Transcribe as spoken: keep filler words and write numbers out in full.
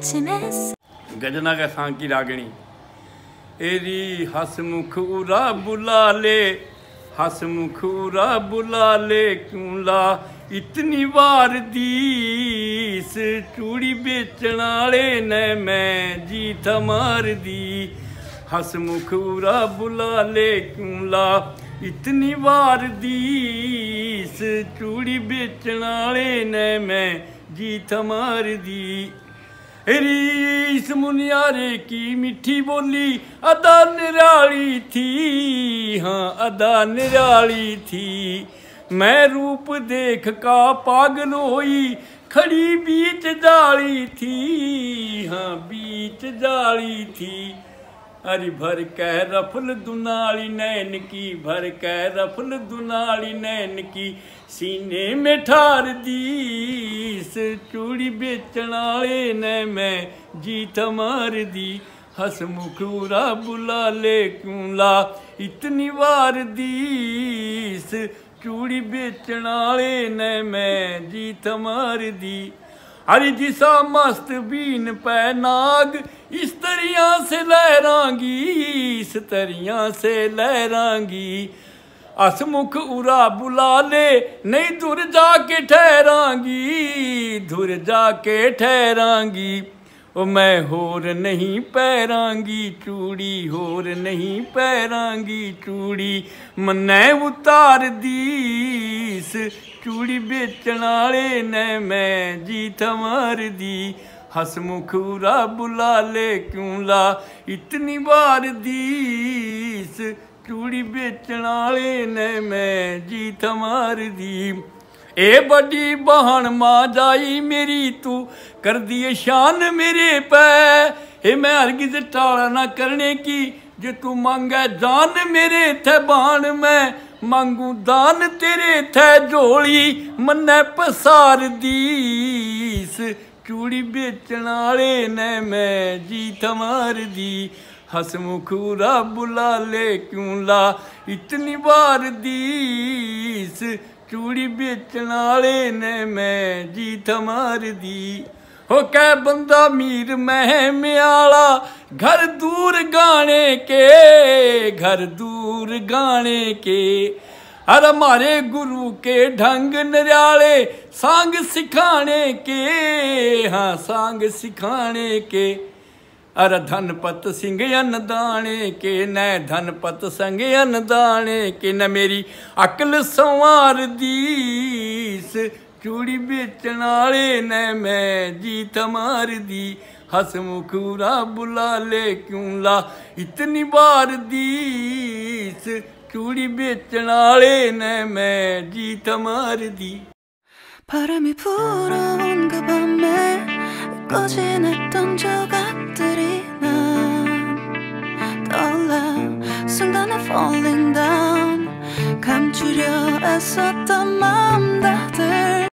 지냈어? गजना का सांकी रागणी एरी हसमुख उरा बुला ले, हसमुख उरा बुला ले, क्यों ला इतनी वार दीस, चूड़ी बेचण आले ने मैं जीत मार दी। हसमुख उरा बुला ले, क्यों ला इतनी वार दीस, चूड़ी बेचण आले ने मैं जीत मार दी। इस मुनियारे की मीठी बोली अदा निराली थी, हाँ अदा निराली थी। मैं रूप देख का पागल होई, खड़ी बीच जाली थी, हाँ बीच जाली थी। अरे भर कह रफल दुनाली नैन की, भर कह रफल दुनाली नैन की, सीने में ठार दीस, चूड़ी बेचण आले ने मैं जीत मार दी। हसमुख उरा बुला ले, क्यों ला इतनी वार दीस, चूड़ी बेचण आले ने मैं जीत मार दी। अरे जिसा मस्त बीन पै नाग, इस तरिया से लहरांगी, इस तरिया से लहरांगी। हसमुख उरा बुला ले, नहीं दूर जाके ठहरांगी, दूर जाके ठहरांगी। ओ मैं होर नहीं पैरांगी चूड़ी, होर नहीं पैरांगी चूड़ी। मन्ने उतार दीस, चूड़ी बेचण आले ने मैं जीत मार दी। हसमुख उरा बुला ले, क्यों ला इतनी वार दीस, चूड़ी बेचण आले ने मैं जीत मार दी। ए बड़ी बहन मां जाई मेरी, तू कर दिए शान मेरे पै। ए मैं हरगिज टाला ना करने की, जो तू मांगे जान मेरे थे बाण। मैं मांगू दान तेरे थे झोली, मन्ने पसार दीस, चूड़ी बेचण आले ने मैं जीत मार दी। हसमुख उरा बुला ले, क्यों ला इतनी वार दीस, चूड़ी बेचण आले ने मैं जीत मार दी। हो कै बंदा मीर मैं म्याला, घर दूर गाने के, घर दूर गाने के। अरे मारे गुरु के ढंग नरियाले, सांग सिखाने के, हाँ सांग सिखाने के। अरे धनपत सिंह अन्नदाने के, न धनपत संग अन्नदाने के। न मेरी अकल संवार दीस, चूड़ी बेचण आले ने मैं जीत मार दी। हसमुख उरा बुला ले, क्यों ला इतनी वार दीस, चूड़ी बेचण आले ने मैं जीत मार दी। 바람이 불어온 그 밤에 꺼진했던 조각들이 난 떠올라. 순간에 falling down, 감추려 애썼던 마음 다들